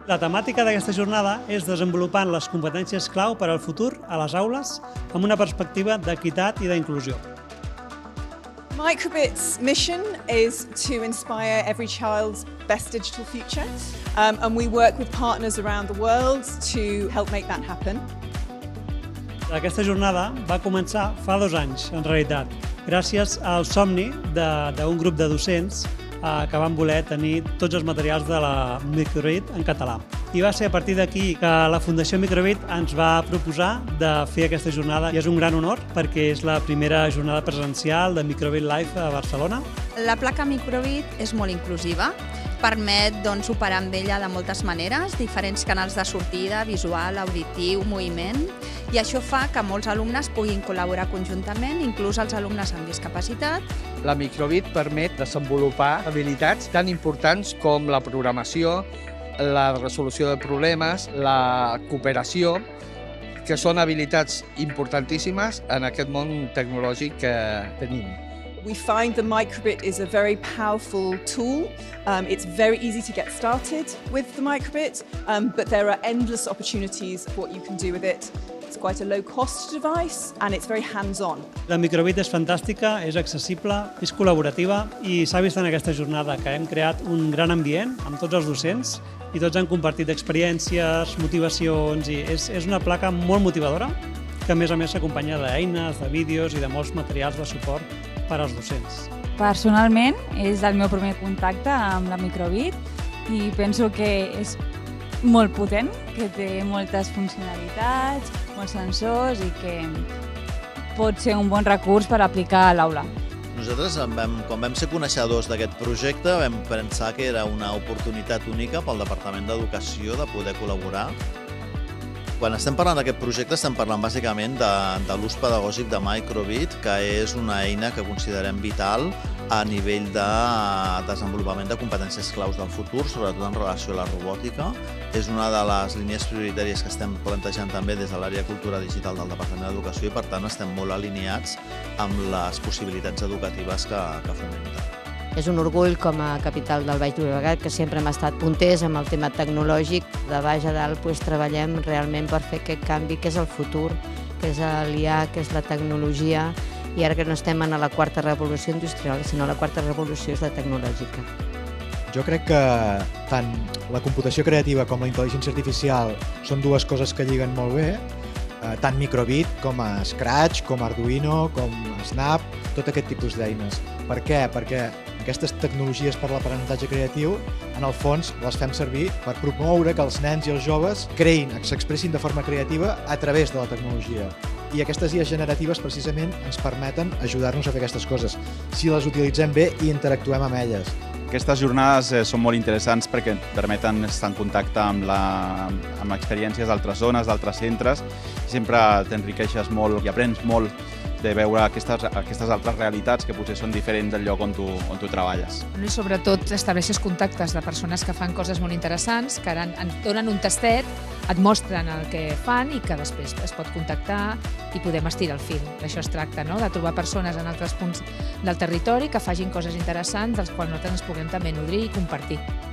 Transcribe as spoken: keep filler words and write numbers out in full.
La temàtica d'aquesta jornada és desenvolupant les competències clau per al futur a les aules amb una perspectiva d'equitat i d'inclusió. Microbit's mission is to inspire every child's best digital future, um, and we work with partners around the world to help make that happen. Aquesta jornada va començar fa dos anys, en realitat, gràcies al somni d'un grup de docents eh, que van voler tenir tots els materials de la Microbit en català. I va ser a partir d'aquí que la Fundació Microbit ens va proposar de fer aquesta jornada i és un gran honor perquè és la primera jornada presencial de Microbit Live a Barcelona. La placa Microbit és molt inclusiva, permet doncs, operar amb ella de moltes maneres, diferents canals de sortida, visual, auditiu, moviment, i això fa que molts alumnes puguin col·laborar conjuntament, inclús els alumnes amb discapacitat. La Microbit permet desenvolupar habilitats tan importants com la programació, la resolució de problemes, la cooperació, que són habilitats importantíssimes en aquest món tecnològic que tenim. We find the Microbit is a very powerful tool. Um, it's very easy to get started with the Microbit, um, but there are endless opportunities for what you can do with it. It's quite a low-cost device and it's very hands-on. La Microbit és fantàstica, és accessible, és col·laborativa i s'ha vist en aquesta jornada que hem creat un gran ambient amb tots els docents i tots han compartit experiències, motivacions i és, és una placa molt motivadora que a més a més s'acompanya d'eines, de vídeos i de molts materials de suport per als docents. Personalment és el meu primer contacte amb la Microbit i penso que és molt potent, que té moltes funcionalitats, molts sensors i que pot ser un bon recurs per aplicar a l'aula. Nosaltres, vam, quan vam ser coneixedors d'aquest projecte, vam pensar que era una oportunitat única pel Departament d'Educació de poder col·laborar. Quan estem parlant d'aquest projecte estem parlant bàsicament de, de l'ús pedagògic de Microbit, que és una eina que considerem vital a nivell de desenvolupament de competències claus del futur, sobretot en relació a la robòtica. És una de les línies prioritàries que estem plantejant també des de l'àrea de cultura digital del Departament d'Educació i per tant estem molt alineats amb les possibilitats educatives que, que fomenta. És un orgull com a capital del Baix Llobregat que sempre hem estat punters amb el tema tecnològic. De baix a dalt doncs, treballem realment per fer aquest canvi que és el futur, que és l'I A, que és la tecnologia i ara que no estem en la quarta revolució industrial, sinó la quarta revolució és la tecnològica. Jo crec que tant la computació creativa com la intel·ligència artificial són dues coses que lliguen molt bé, tant Microbit com a Scratch, com Arduino, com Snap, tot aquest tipus d'eines. Per què? Perquè aquestes tecnologies per l'aprenentatge creatiu, en el fons, les fem servir per promoure que els nens i els joves creïn, s'expressin de forma creativa a través de la tecnologia. I aquestes I As generatives, precisament, ens permeten ajudar-nos a fer aquestes coses, si les utilitzem bé i interactuem amb elles. Aquestes jornades eh, són molt interessants perquè permeten estar en contacte amb, la, amb experiències d'altres zones, d'altres centres. Sempre t'enriqueixes molt i aprens molt de veure aquestes, aquestes altres realitats que potser són diferents del lloc on tu, on tu treballes. I sobretot estableixes contactes de persones que fan coses molt interessants, que ara et donen un tastet, et mostren el que fan i que després es pot contactar i podem estirar el fil. D'això es tracta, no? De trobar persones en altres punts del territori que facin coses interessants dels quals nosaltres ens puguem també nodrir i compartir.